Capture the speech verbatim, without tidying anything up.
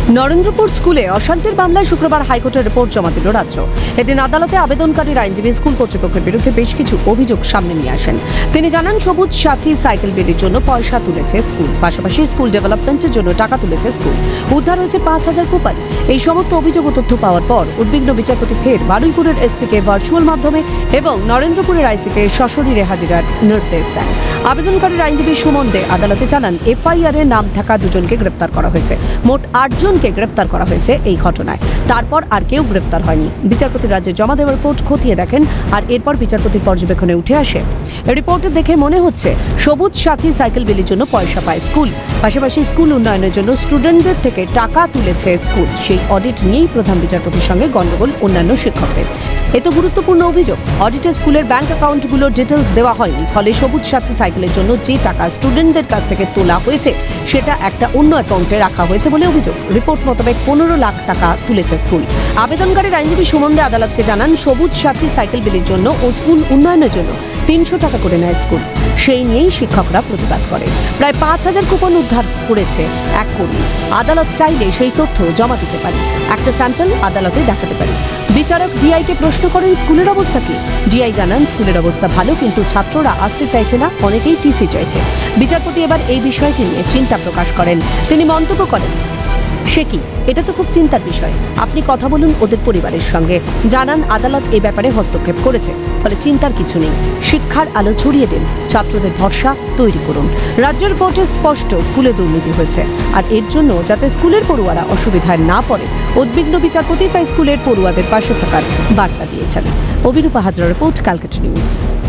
নরেন্দ্রপুর স্কুলে অশান্তির মামলায় শুক্রবার হাইকোর্টের রিপোর্ট জমা দিল রাজ্য। এদিন আদালতে আবেদনকারীর আইনজীবী স্কুল কর্তৃপক্ষের বিরুদ্ধে বেশ কিছু অভিযোগ সামনে নিয়ে আসেন। তিনি জানান, সবুজ সাথী সাইকেল বিলির জন্য পয়সা তুলেছে স্কুল, পাশাপাশি স্কুল ডেভেলপমেন্টের জন্য টাকা তুলেছে স্কুল। উদ্ধার হয়েছে পাঁচ হাজার কুপন। এই সমস্ত অভিযোগ ও তথ্য পাওয়ার পর উদ্বিগ্ন বিচারপতি ফের বারুইপুরের এসপিকে ভার্চুয়াল মাধ্যমে এবং নরেন্দ্রপুরের আইসিকে সশরীরে হাজিরার নির্দেশ দেন। আবেদনকারীর আইনজীবী সুমন দে আদালতে জানান, এফআইআর এ নাম থাকা দুজনকে গ্রেপ্তার করা হয়েছে। মোট আটজনকে গ্রেপ্তার করা হয়েছে এই ঘটনায়। তারপর আর কেউ গ্রেপ্তার হয়নি। বিচারপতি রাজ্যে জমা দেওয়ার রিপোর্ট খতিয়ে দেখেন, আর এরপর বিচারপতির পর্যবেক্ষণে উঠে আসে, রিপোর্টে দেখে মনে হচ্ছে সবুজ সাথী সাইকেল বিলির জন্য পয়সা পায় স্কুল, পাশাপাশি স্কুল উন্নয়নের জন্য স্টুডেন্টদের থেকে টাকা তুলেছে স্কুল। সেই অডিট নিয়েই প্রধান বিচারপতির সঙ্গে গণ্ডগোল অন্যান্য শিক্ষকদের। এত গুরুত্বপূর্ণ অভিযোগ, অডিটে স্কুলের ব্যাংক অ্যাকাউন্টগুলোর ডিটেলস দেওয়া হয়নি, ফলে সবুজ সাথী সাইকেলের জন্য যে টাকা স্টুডেন্টদের কাছ থেকে তোলা হয়েছে সেটা একটা অন্য অ্যাকাউন্টে রাখা হয়েছে বলে অভিযোগ। রিপোর্ট মোতাবেক পনেরো লাখ টাকা তুলেছে স্কুল। আবেদনকারীর আইনজীবী সুমন দে আদালতকে জানান, সবুজ সাথী সাইকেল বিলির জন্য ও স্কুল উন্নয়নের জন্য তিনশো টাকা করে নেয় স্কুল। সেই নিয়েই শিক্ষকরা প্রতিবাদ করে। প্রায় পাঁচ হাজার কুপন উদ্ধার করেছে এক কর্মী। আদালত চাইলে সেই তথ্য জমা দিতে পারে, একটা স্যাম্পল আদালতে দেখাতে পারে। বিচারক ডিআইকে প্রশ্ন করেন, স্কুলের অবস্থা কি? ডিআই জানান, স্কুলের অবস্থা ভালো, কিন্তু ছাত্ররা আসতে চাইছে না, অনেকেই টিসি চাইছে। বিচারপতি এবার এই বিষয়টি নিয়ে চিন্তা প্রকাশ করেন। তিনি মন্তব্য করেন, সে কি, এটা তো খুব চিন্তার বিষয়। আপনি কথা বলুন ওদের পরিবারের সঙ্গে। জানান, আদালত এই ব্যাপারে হস্তক্ষেপ করেছে, ফলে চিন্তার কিছু নেই। শিক্ষার আলো ছড়িয়ে দিন, ছাত্রদের ভরসা তৈরি করুন। রাজ্যের রিপোর্টে স্পষ্ট স্কুলে দুর্নীতি হয়েছে, আর এর জন্য যাতে স্কুলের পড়ুয়ারা অসুবিধায় না পড়ে, উদ্বিগ্ন বিচারপতি তাই স্কুলের পড়ুয়াদের পাশে থাকার বার্তা দিয়েছেন। Abhirupa Hazra report, Calcutta news.